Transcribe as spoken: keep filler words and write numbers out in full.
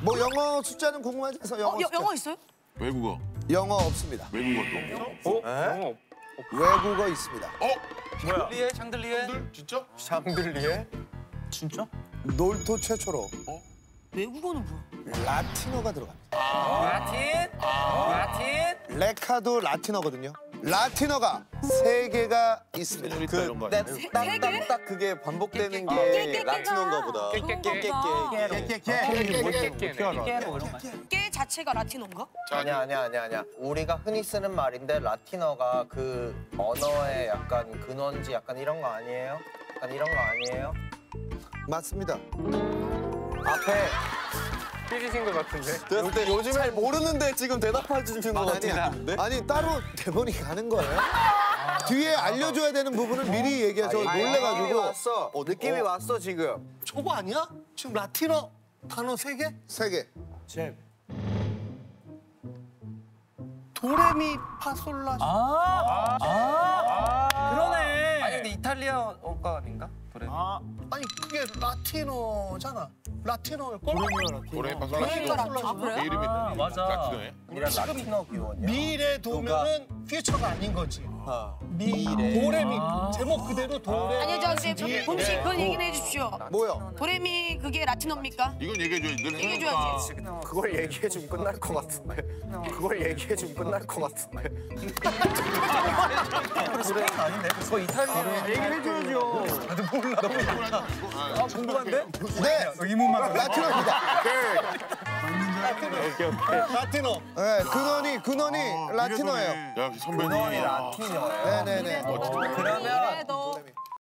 뭐 영어 숫자는 궁금하지 않아서 영어 어, 여, 숫자. 영어 있어요? 외국어. 영어 없습니다. 외국어 또. 어? 외국어 있습니다. 어? 샹들리에? 샹들리에? 진짜? 샹들리에? 진짜? 놀토 최초로 외국어는 뭐야? 라틴어가 들어갑니다. 라틴? 라틴? 레카도 라틴어거든요. 라틴어가 세 개가 있습니다. 그 이런 거 네, 아니에요? 세 개? 딱딱딱 그게 반복되는 깨, 게 깨, 라틴어인가 보다. 깨 자체가 라틴어인가? 아니야 아니야 아니야 아니야. 우리가 흔히 쓰는 말인데 라틴어가 그 언어의 약간 근원지 약간 이런 거 아니에요? 약간 이런 거 아니에요? 맞습니다. 앞에 삐지신 것 같은데? 근데 요즘 잘 모르는데 지금 대답해 주시는 거 같은데? 아니 따로 대본이 가는 거예요? 뒤에 알려줘야 되는 부분을 미리 얘기해서 느낌이 놀래가지고 왔어. 어, 느낌이 왔어 지금. 저거 아니야? 지금 라틴어 단어 세 개? 세 개. 도레미 파솔라. 아, 아, 그러네. 아니 근데 이탈리아어가 아닌가? 도레미. 아니 그게 라틴어잖아. 라틴어일 걸? 도레 도레미가 파솔라시도 라틴어. 아, 내 그래요? 이름이 아, 맞아. 라틴어예요? 이런 라틴어 기원이야. 미래 도면은 퓨처가 아닌 거지. 미 도레미 제목 그대로 도레미. 아니요, 저 이제 저 봄씨 그건 얘기는 해주십시오. 뭐요? 도레미 그게 라틴어입니까? 이건 얘기해줘야지. 늘 얘기해줘야지. 그걸 얘기해 주면 끝날 것 같은데. 그걸 얘기해 주면 끝날 것 같은데. 스페인 아닌데? 그거 이탈리아. 얘기를 해줘야죠. 나도 몰라. 아, 궁금한데? 네. 의문만. 라틴어입니다. 라틴어. 네, 근원이 근원이 라틴어예요. 야, 선배님. 라틴어예요. 네네네. 그러면